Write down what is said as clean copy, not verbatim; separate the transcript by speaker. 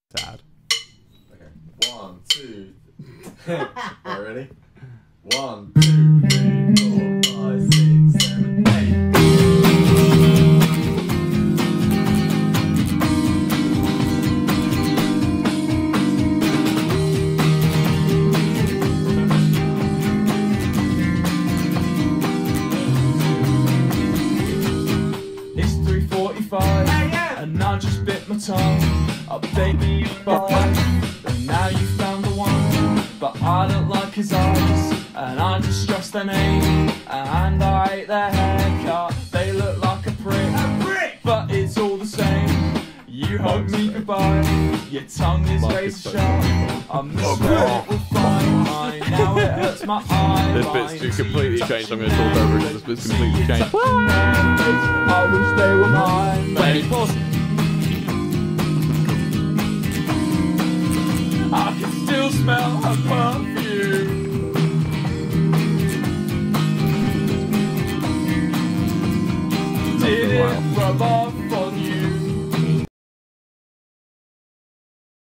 Speaker 1: Sad.
Speaker 2: Okay. 1, 2. Alright, ready? 1, 2, 3, 4, 5, 6, 7, 8.
Speaker 3: It's 3:45 and I just bit my tongue. Update me by, and now you found the one. But I don't like his eyes, and I just stressed their name. And I hate their haircut, they look like a prick. But it's all the same. You hug me goodbye, your tongue is razor sharp. I misread it with fine line, now it hurts my eye.
Speaker 1: This bit's too completely changed. I'm going to talk over it because this bit's completely changed.
Speaker 3: I wish they were mine.
Speaker 1: Wait, pause.
Speaker 3: I can still smell her perfume. Did it rub off